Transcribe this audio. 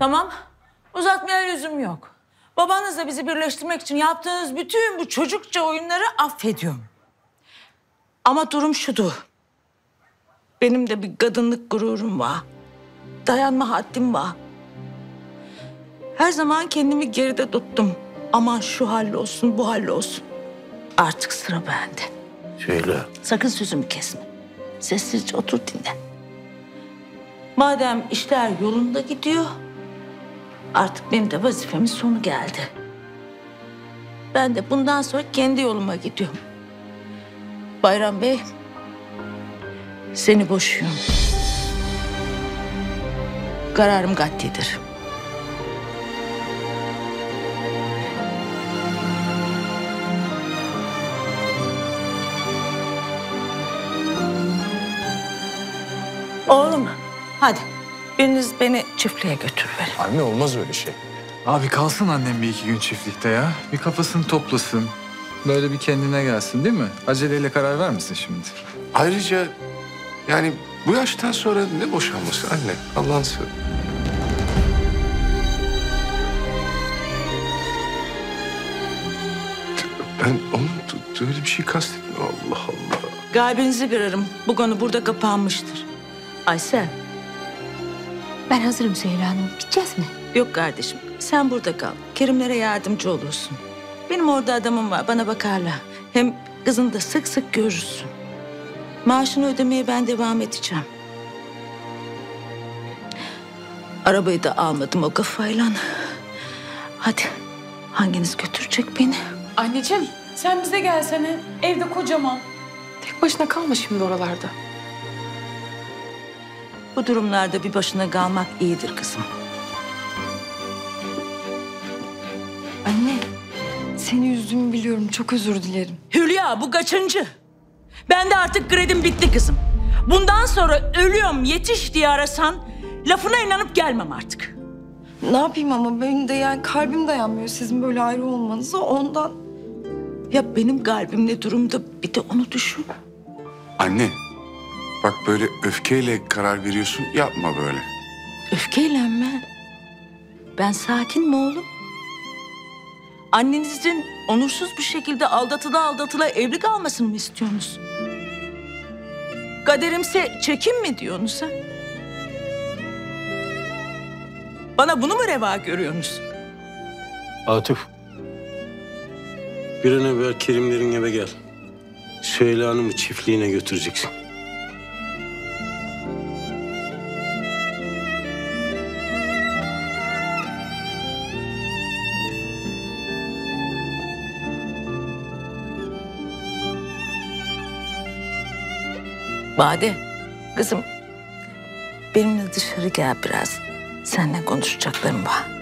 Tamam, uzatmaya lüzum yok. Babanızla bizi birleştirmek için yaptığınız bütün bu çocukça oyunları affediyorum. Ama durum şudur. Benim de bir kadınlık gururum var. Dayanma haddim var. Her zaman kendimi geride tuttum. Aman şu hallolsun, bu hallolsun. Artık sıra bende. Söyle. Sakın sözümü kesme. Sessizce otur dinle. Madem işler yolunda gidiyor, artık benim de vazifemin sonu geldi. Ben de bundan sonra kendi yoluma gidiyorum. Bayram Bey, seni boşuyorum. Kararım katlidir. Oğlum, hadi. Biriniz beni çiftliğe götürüverin. Anne olmaz öyle şey. Abi kalsın annem bir iki gün çiftlikte ya. Bir kafasını toplasın. Böyle bir kendine gelsin değil mi? Aceleyle karar vermesin şimdi. Ayrıca yani bu yaştan sonra ne boşanması anne? Allah'ın seversen. Ben onun öyle bir şey kastetmiyorum. Allah Allah. Kalbinizi kırarım. Bu konu burada kapanmıştır. Aysel. Ben hazırım Süheyla Hanım. Gideceğiz mi? Yok kardeşim, sen burada kal. Kerimlere yardımcı olursun. Benim orada adamım var, bana bakarlar. Hem kızını da sık sık görürsün. Maaşını ödemeye ben devam edeceğim. Arabayı da almadım o kafayla. Hadi, hanginiz götürecek beni? Anneciğim sen bize gelsene. Evde kocaman. Tek başına kalma şimdi oralarda. Bu durumlarda bir başına kalmak iyidir kızım. Anne, seni üzdüğümü biliyorum. Çok özür dilerim. Hülya, bu kaçıncı? Ben de artık kredim bitti kızım. Bundan sonra ölüyorum yetiş diye arasan lafına inanıp gelmem artık. Ne yapayım ama benim de yani kalbim dayanmıyor sizin böyle ayrı olmanıza ondan. Ya benim kalbim ne durumda, bir de onu düşün. Anne, bak böyle öfkeyle karar veriyorsun. Yapma böyle. Öfkeyle mi? Ben sakin mi oğlum? Annenizin onursuz bir şekilde aldatıla evli kalmasını mı istiyorsunuz? Kaderimse çekin mi diyorsunuz ha? Bana bunu mu reva görüyorsunuz? Atıf. Bir an evvel Kerimlerin eve gel. Süheyla Hanım'ı çiftliğine götüreceksin. Bade, kızım benimle dışarı gel biraz. Seninle konuşacaklarım var.